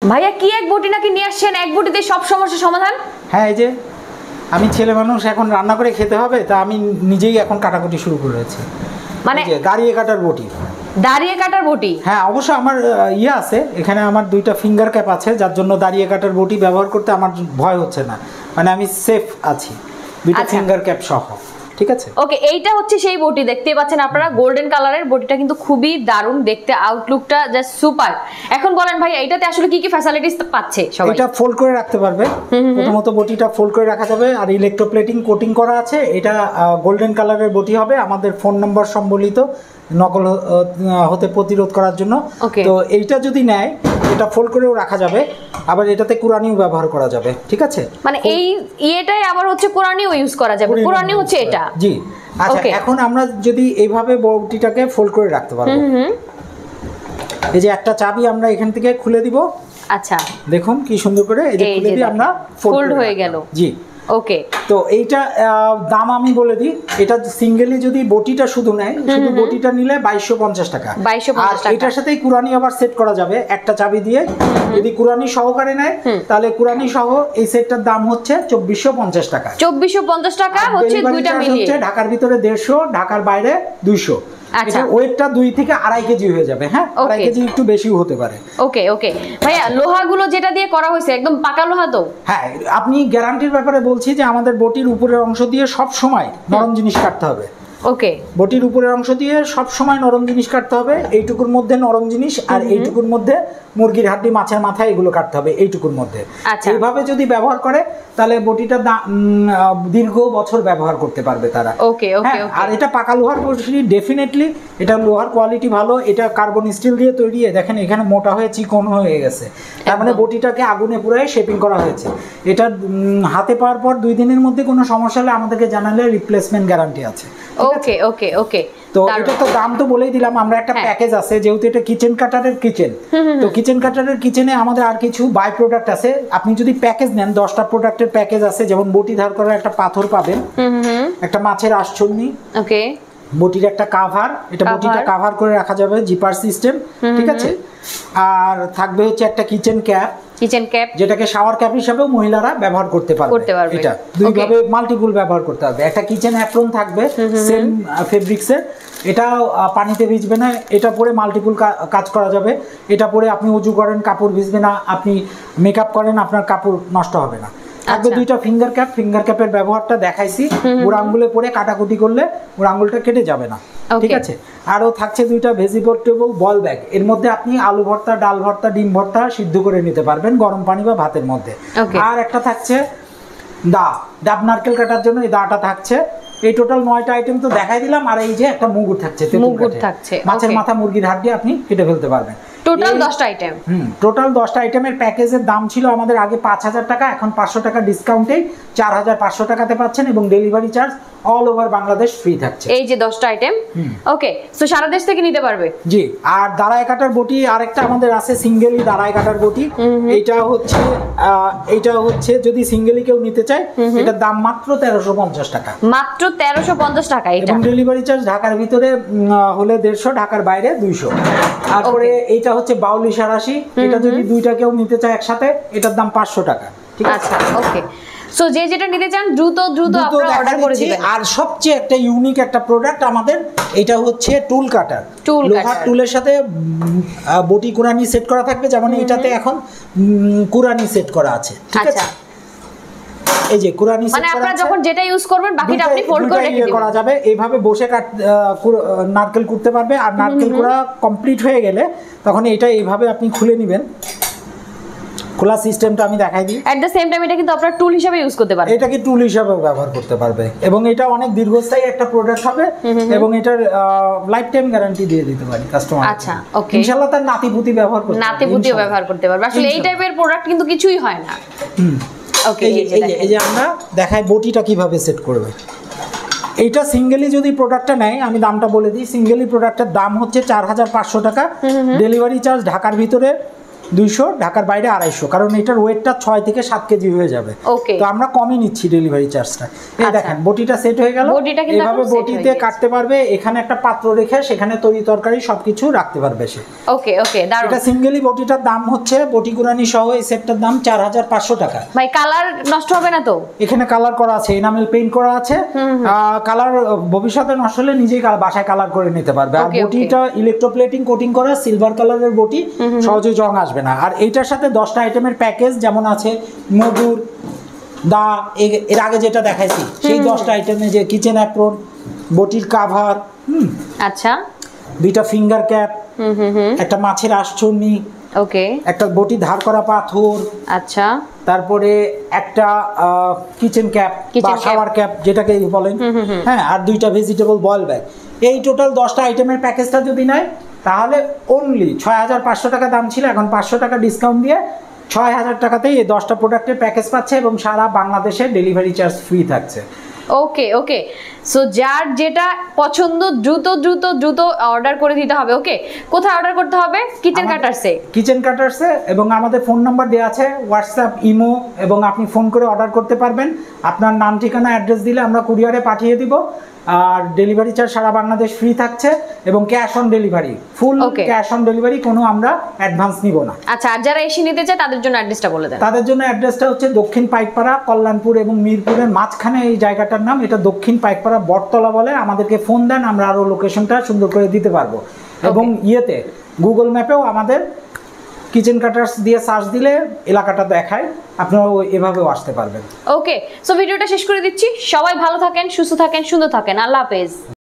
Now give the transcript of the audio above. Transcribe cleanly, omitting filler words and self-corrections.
ভাইয়া কি এক বটি নাকি নিয়ে আসছেন, এক বটিতে সব সমস্যার সমাধান? হ্যাঁ, এই যে আমি ছেলে মানুষ, এখন রান্না করে খেতে হবে, তা আমি নিজেই এখন কাটাকুটি শুরু করেছি। মানে দাঁড়িয়ে কাটার বটি। দাঁড়িয়ে কাটার বটি? হ্যাঁ, অবশ্য আমার ইয়ে আছে, এখানে আমার 2টা ফিঙ্গার ক্যাপ আছে, যার জন্য দাঁড়িয়ে কাটার বটি ব্যবহার করতে আমার ভয় হচ্ছে না, মানে আমি সেফ আছি 2টা ফিঙ্গার ক্যাপ সহ। ঠিক আছে, ওকে। এইটা হচ্ছে সেই বটি, দেখতে পাচ্ছেন আপনারা গোল্ডেন কালারের বটিটা, কিন্তু খুবই দারুণ দেখতে, আউটলুকটা জাস্ট সুপার। এখন বলেন ভাই, এইটাতে আসলে কি কি ফ্যাসিলিটিস পাচ্ছে সবাই? এটা ফোল্ড করে রাখতে পারবে, প্রথমত বটিটা ফোল্ড করে রাখা যাবে, আর ইলেকট্রোপ্লেটিং কোটিং করা আছে। এটা গোল্ডেন কালারের বটি হবে, আমাদের ফোন নম্বর সম্বলিত নকল হতে প্রতিরোধ করার জন্য। তো এইটা যদি নেয়, এটা ফোল্ড করেও রাখা যাবে, আবার এটাতে কুরআনিও ব্যবহার করা যাবে। ঠিক আছে, মানে এই ইয়েটাই আবার হচ্ছে কুরআনিও ইউজ করা যাবে, কুরআনি হচ্ছে এটা। জি, আচ্ছা। এখন আমরা যদি এইভাবে বটিটাকে ফোল্ড করে রাখতে পারবো, এই যে একটা চাবি আমরা এখান থেকে খুলে দিব। আচ্ছা, দেখুন কি সুন্দর করে এই যে খুলে দিয়ে আমরা ফোল্ড হয়ে গেল। জি, ওকে। তো এইটা দাম আমি বলে দিই, এটা সিঙ্গেলি যদি বটিটা শুধু নেয়, শুধু বটিটা নিলে 2250 টাকা। 2250 টাকা। এটার সাথেই কুরআনি আবার সেট করা যাবে একটা চাবি দিয়ে। যদি কুরআনি সহকারে নেয়, তাহলে কুরআনি সহ এই সেটটার দাম হচ্ছে 2450 টাকা। 2450 টাকা হচ্ছে দুইটা মিলিয়ে। ঢাকার ভিতরে 150, ঢাকার বাইরে 200। আচ্ছা, ওয়েটটা 2 থেকে 2.5 কেজি হয়ে যাবে। হ্যাঁ, 2.5 কেজি একটু বেশিও হতে পারে। ওকে ওকে ভাইয়া, লোহাগুলো যেটা দিয়ে করা হয়েছে একদম পাকা লোহা তো? হ্যাঁ, আপনি গ্যারান্টির ব্যাপারে বলছি যে আমাদের বটির উপরের অংশ দিয়ে সব সময় নরম জিনিস কাটতে হবে। ওকে, বটির উপরের অংশ দিয়ে সব সময় নরম জিনিস কাটতে হবে, এইটুকুর মধ্যে নরম জিনিস, আর এইটুকুর মধ্যে মুরগির হাড্ডি, মাছের মাথা, এগুলো কাটতে হবে এইটুকুর মধ্যে। এইভাবে যদি ব্যবহার করে, তাহলে বটিটা দীর্ঘ বছর ব্যবহার করতে পারবে তারা। ওকে ওকে। আর এটা পাকা লোহার বটি, ডেফিনেটলি এটা লোহার কোয়ালিটি ভালো। এটা কার্বন স্টিল দিয়ে তৈরি। দেখেন এখানে মোটা হয়ে চিকন হয়ে গেছে, তার মানে বটিটাকে আগুনে পুরাই শেপিং করা হয়েছে। এটা হাতে পাওয়ার পর 2 দিনের মধ্যে কোনো সমস্যা হলে আমাদেরকে জানালে রিপ্লেসমেন্ট গ্যারান্টি আছে। ওকে ওকে ওকে। তো এটা তো দাম তো বলেই দিলাম আমরা। একটা প্যাকেজ আছে, যেহেতু এটা কিচেন কাটারের কিচেন, তো কিচেন কাটারের কিচেনে আমাদের আর কিছু বাই প্রোডাক্ট আছে। আপনি যদি প্যাকেজ নেন, 10টা প্রোডাক্টের প্যাকেজ আছে। যেমন বটি ধার করার একটা পাথর পাবেন, একটা মাছের আঁশছন্নি, ওকে, বটির একটা কাভার, এটা বটিটা কাভার করে রাখা যাবে, জিপার সিস্টেম। ঠিক আছে, আর থাকবে হচ্ছে একটা কিচেন ক্যাপ, যেটাকে শাওয়ার ক্যাপ হিসেবেও মহিলারা ব্যবহার করতে পারবে। এটা দুইভাবে মাল্টিপুল ব্যবহার করতে হবে। একটা কিচেন অ্যাপ্রন থাকবে সেম ফেব্রিক্সের, এটাও পানিতে ভিজবে না, এটা পরে মাল্টিপুল কাজ করা যাবে। এটা পরে আপনি উজু করেন, কাপড় ভিজবে না, আপনি মেকআপ করেন, আপনার কাপড় নষ্ট হবে না। থাকবে 2টা ফিঙ্গার ক্যাপ। ফিঙ্গার ক্যাপের ব্যবহারটা দেখাইছি, বুড়ো আঙ্গুলে পরে কাটাকুটি করলে বুড়ো আঙ্গুলটা কেটে যাবে না। ঠিক আছে, আরও থাকছে 2টা ভেজিটেবল বল ব্যাগ। এর মধ্যে আপনি আলু ভর্তা, ডাল ভর্তা, ডিম ভর্তা সিদ্ধ করে নিতে পারবেন গরম পানি বা ভাতের মধ্যে। আর একটা থাকছে ডাব নারকেল কাটার জন্য, এই দাটা থাকছে। এই টোটাল 9টা আইটেম তো দেখাই দিলাম। আর এই যে একটা মুগুর থাকছে, মাছের মাথা, মুরগির হাড্ডি আপনি কেটে ফেলতে পারবেন। টোটাল 10টা আইটেম। টোটাল 10টা আইটেমের প্যাকেজের দাম ছিল আমাদের আগে 5000 টাকা, এখন 500 টাকা ডিসকাউন্টে 4500 টাকাতে পাচ্ছেন, এবং delivery charge all over Bangladesh free থাকছে। এই যে 10টা আইটেম, ওকে, সো সারা দেশ থেকে নিতে পারবে। জি। আর দাঁড়ায় কাটার বটি আরেকটা আমাদের আছে, সিঙ্গেলি দাঁড়ায় কাটার বটি। এইটা হচ্ছে যদি সিঙ্গেলি কেউ নিতে চায়, এটার দাম মাত্র 1350 টাকা। মাত্র 1350 টাকা। এটা ডেলিভারি চার্জ ঢাকার ভিতরে হলে 150, ঢাকার বাইরে 200। তারপরে এইটা হচ্ছে বাউলি সারাশি, এটা যদি 2টা কেউ নিতে চায় একসাথে, এটার দাম 500 টাকা। ঠিক আছে, ওকে। সো যে যেটা নিতে চান দ্রুত আপনারা অর্ডার করে দিবেন। আর সবচেয়ে একটা ইউনিক একটা প্রোডাক্ট আমাদের, এটা হচ্ছে টুল কাটার। লোহার টুলের সাথে বটি কুরানি সেট করা থাকবে, যেমন এটাতে এখন কুরানি সেট করা আছে। ঠিক আছে, এই যে কুরানি সেট করা আছে, মানে আপনারা যখন যেটা ইউজ করবেন বাকিটা আপনি ফোল্ড করে রেখে দিবেন করা যাবে। এইভাবে বসে নারকেল কুড়তে পারবে। আর নারকেল কুড়া কমপ্লিট হয়ে গেলে তখন এটা এইভাবে আপনি খুলে নেবেন। খোলা সিস্টেমটা আমি দেখাই দিই। এট দ্য সেম টাইম এটা কিন্তু আপনারা টুল হিসেবে ইউজ করতে পারবেন। এটাকে টুল হিসেবে ব্যবহার করতে পারবে, এবং এটা অনেক দীর্ঘস্থায়ী একটা প্রোডাক্ট হবে, এবং এটার লাইফ টাইম গ্যারান্টি দিয়ে দিতে পারি কাস্টমার। আচ্ছা, ওকে। ইনশাআল্লাহ তার নাতিপুতি ব্যবহার করতে পারবে, নাতিপুতিও ব্যবহার করতে পারবে। আসলে এই টাইপের প্রোডাক্ট কিন্তু কিছুই হয় না। ওকে, এই যে আমরা দেখাই বটিটা কিভাবে সেট করবে। এইটা সিঙ্গেলি যদি প্রোডাক্টটা নেয়, আমি দামটা বলে দিই। সিঙ্গেলি প্রোডাক্টের দাম হচ্ছে 4500 টাকা। ডেলিভারি চার্জ ঢাকার ভিতরে 200, ঢাকার বাইরে 250, কারণ এটার ওয়েটটা 6 থেকে 7 কেজি হয়ে যাবে। ওকে, তো আমরা কমই নিচ্ছি ডেলিভারি চার্জটা। এই দেখেন বটিটা সেট হয়ে গেল, এইভাবে বটিতে কাটতে পারবে, এখানে একটা পাত্র রেখে সেখানে তরি তরকারি সবকিছু রাখতে পারবে সে। ওকে ওকে, দারুণ। এটা সিঙ্গেলি বটিটার দাম হচ্ছে বটি গুরানি সহ এই সেটটার দাম 4500 টাকা। ভাই কালার নষ্ট হবে না তো? এখানে কালার করা আছে, এনামেল পেইন্ট করা আছে, কালার ভবিষ্যতে নষ্ট হলে নিজেই বাসায় কালার করে নিতে পারবে। আর বটিটা ইলেকট্রোপ্লেটিং কোটিং করা সিলভার কালারের বটি, সহজে জং আসবে না। আর এইটার সাথে 10টা আইটেমের প্যাকেজ, যেমন আছে মধুর দা, এর আগে যেটা দেখাইছি সেই 10টা আইটেমে, যে কিচেন অ্যাপ্রন, বটির কাভার, আচ্ছা, 2টা ফিঙ্গার ক্যাপ, একটা মাছের আঁশছড়নি, ওকে, একটা বটি ধার করা পাথর, আচ্ছা, তারপরে একটা কিচেন ক্যাপ বা শাওয়ার ক্যাপ যেটাকে বলেন, হ্যাঁ, আর 2টা ভেজিটেবল বয়েল ব্যাগ। এই টোটাল 10টা আইটেমের প্যাকেজটা যদি নেয় তাহলে অনলি 6500 টাকা দাম ছিল, এখন 500 টাকা ডিসকাউন্ট দিয়ে 6000 টাকাতেই এই 10টা প্রোডাক্টের প্যাকেজ পাচ্ছে এবং সারা বাংলাদেশে ডেলিভারি চার্জ ফ্রি থাকছে। ওকে ওকে, সো যার যেটা পছন্দ দ্রুত দ্রুত দ্রুত অর্ডার করে দিতে হবে। ওকে, কোথায় অর্ডার করতে হবে? কিচেন কাটার্সে। কিচেন কাটার্সে, এবং আমাদের ফোন নাম্বার দেওয়া আছে, হোয়াটসঅ্যাপ, ইমো, এবং আপনি ফোন করে অর্ডার করতে পারবেন। আপনার নাম, ঠিকানা, অ্যাড্রেস দিলে আমরা কুরিয়ারে পাঠিয়ে দিব। আর ডেলিভারি চার্জ সারা বাংলাদেশ ফ্রি থাকছে এবং cash on delivery, full cash on delivery, কোনো আমরা অ্যাডভান্স নিব না। আচ্ছা, আর যারা এসে নিতে চায় তাদের জন্য অ্যাড্রেসটা বলে দেন। তাদের জন্য অ্যাড্রেসটা হচ্ছে দক্ষিণ পাইকপাড়া, কল্যাণপুর এবং মিরপুরের মাঝখানে এই জায়গাটার নাম। এটা দক্ষিণ পাইকপাড়া বটতলা বলে। আমাদেরকে ফোন দেন, আমরা আরো লোকেশনটা সুন্দর করে দিতে পারবো। এবং ইয়েতে গুগল ম্যাপেও আমাদের কিচেন কাটার্স দিয়ে সার্চ দিলে এলাকাটা দেখায়, আপনারা এভাবেও আসতে পারবেন। ওকে, সো ভিডিওটা শেষ করে দিচ্ছি। সবাই ভালো থাকেন, সুস্থ থাকেন, সুন্দর থাকেন। আল্লাহ হাফেজ।